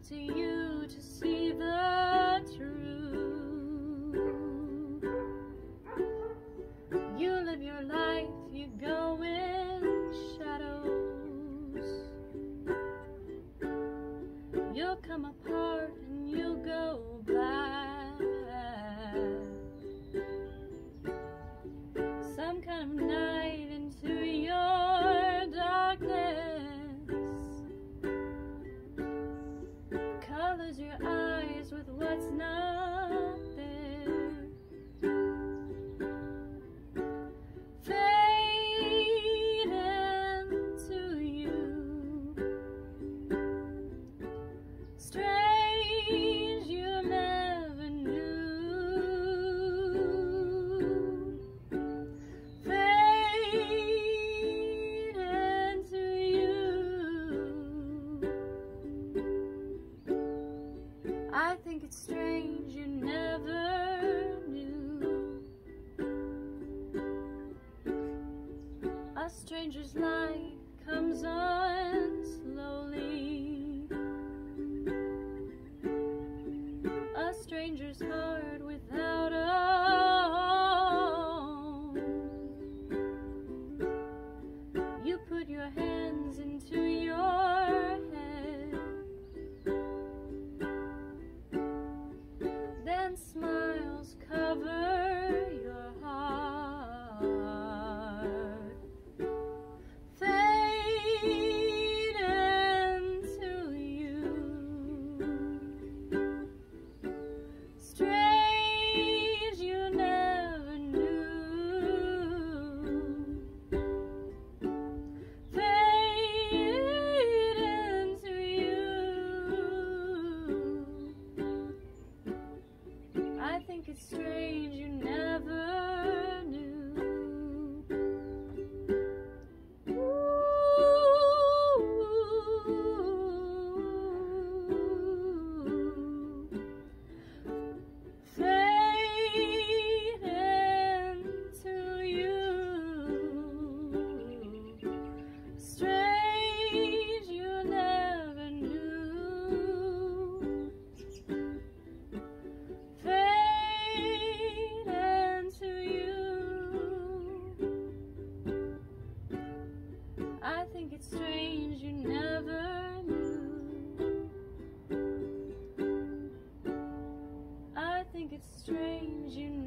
to you to see the truth. You live your life, you go in shadows. You'll come apart and you'll go back. Some kind of night into your darkness colors your eyes with what's not there. Fade into you, strange you never knew. Fade into you. I think it's strange you never knew. A stranger's light comes on slowly. A stranger's heart without a home. You put your hands into your head, then smiles cover your heart. Fade into you, strange you never knew. Fade into you. I think it's strange you never knew. Fade into you, strange you never knew. Fade into you. I think it's strange you never knew. I think it's strange you